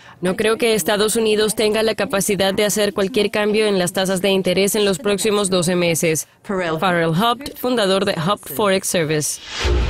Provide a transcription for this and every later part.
No creo que Estados Unidos tenga la capacidad de hacer cualquier cambio en las tasas de interés en los próximos 12 meses. Farrell Hopt, fundador de Hopt Forex Service.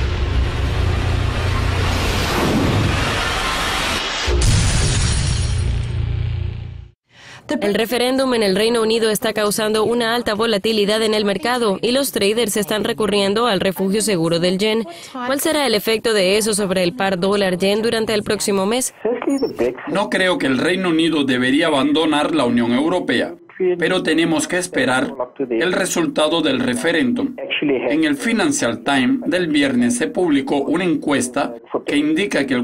El referéndum en el Reino Unido está causando una alta volatilidad en el mercado y los traders están recurriendo al refugio seguro del yen. ¿Cuál será el efecto de eso sobre el par dólar-yen durante el próximo mes? No creo que el Reino Unido debería abandonar la Unión Europea, pero tenemos que esperar el resultado del referéndum. En el Financial Times del viernes se publicó una encuesta que indica que el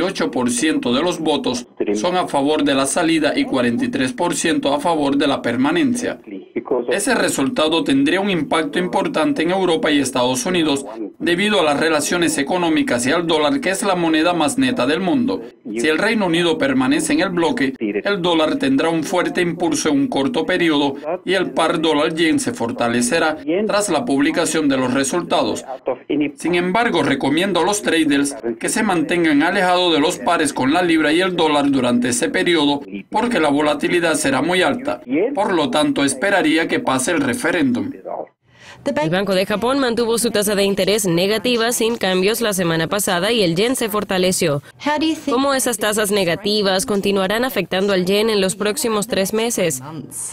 48% de los votos son a favor de la salida y 43% a favor de la permanencia. Ese resultado tendría un impacto importante en Europa y Estados Unidos debido a las relaciones económicas y al dólar, que es la moneda más neta del mundo. Si el Reino Unido permanece en el bloque, el dólar tendrá un fuerte impulso en un corto periodo y el par dólar-yen se fortalecerá tras la publicación de los resultados. Sin embargo, recomiendo a los traders que se mantengan alejados de los pares con la libra y el dólar durante ese periodo porque la volatilidad será muy alta. Por lo tanto, esperaría que pase el referéndum. El Banco de Japón mantuvo su tasa de interés negativa sin cambios la semana pasada y el yen se fortaleció. ¿Cómo esas tasas negativas continuarán afectando al yen en los próximos 3 meses?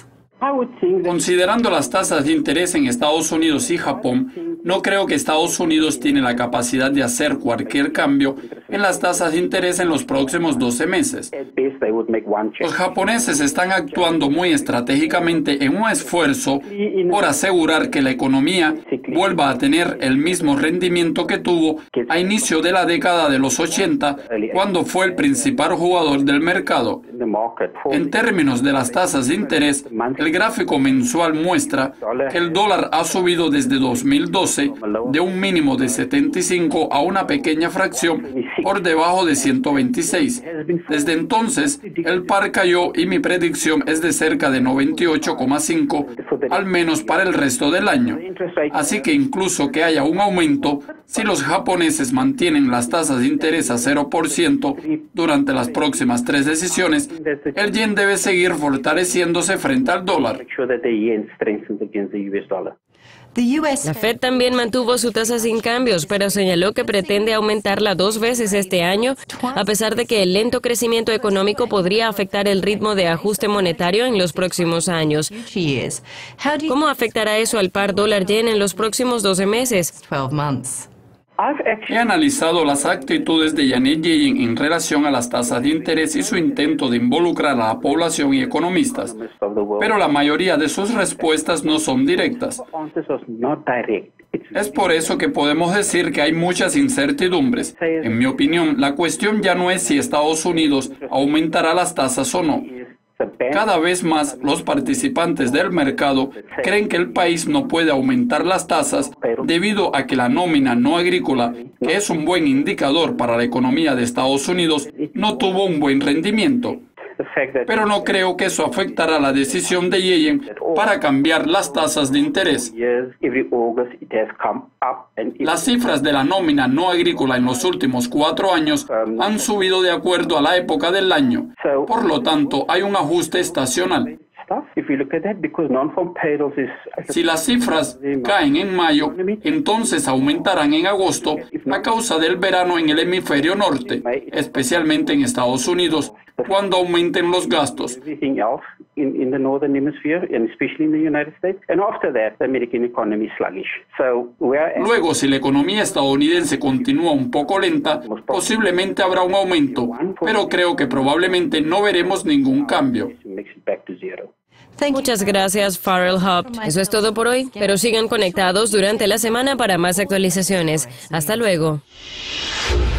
Considerando las tasas de interés en Estados Unidos y Japón, no creo que Estados Unidos tiene la capacidad de hacer cualquier cambio en las tasas de interés en los próximos 12 meses. Los japoneses están actuando muy estratégicamente en un esfuerzo por asegurar que la economía vuelva a tener el mismo rendimiento que tuvo a inicio de la década de los 80, cuando fue el principal jugador del mercado. En términos de las tasas de interés, el gráfico mensual muestra que el dólar ha subido desde 2012 de un mínimo de 75 a una pequeña fracción por debajo de 126. Desde entonces, el par cayó y mi predicción es de cerca de 98,5, al menos para el resto del año. Así que incluso que haya un aumento, si los japoneses mantienen las tasas de interés a 0% durante las próximas 3 decisiones, el yen debe seguir fortaleciéndose frente al dólar. La Fed también mantuvo su tasa sin cambios, pero señaló que pretende aumentarla 2 veces este año, a pesar de que el lento crecimiento económico podría afectar el ritmo de ajuste monetario en los próximos años. ¿Cómo afectará eso al par dólar-yen en los próximos 12 meses? He analizado las actitudes de Janet Yellen en relación a las tasas de interés y su intento de involucrar a la población y economistas, pero la mayoría de sus respuestas no son directas. Es por eso que podemos decir que hay muchas incertidumbres. En mi opinión, la cuestión ya no es si Estados Unidos aumentará las tasas o no. Cada vez más los participantes del mercado creen que el país no puede aumentar las tasas debido a que la nómina no agrícola, que es un buen indicador para la economía de Estados Unidos, no tuvo un buen rendimiento. Pero no creo que eso afectará la decisión de Yellen para cambiar las tasas de interés. Las cifras de la nómina no agrícola en los últimos 4 años han subido de acuerdo a la época del año. Por lo tanto, hay un ajuste estacional. Si las cifras caen en mayo, entonces aumentarán en agosto a causa del verano en el hemisferio norte, especialmente en Estados Unidos, cuando aumenten los gastos. Luego, si la economía estadounidense continúa un poco lenta, posiblemente habrá un aumento, pero creo que probablemente no veremos ningún cambio. Muchas gracias, Farrell Hopt. Eso es todo por hoy, pero sigan conectados durante la semana para más actualizaciones. Hasta luego.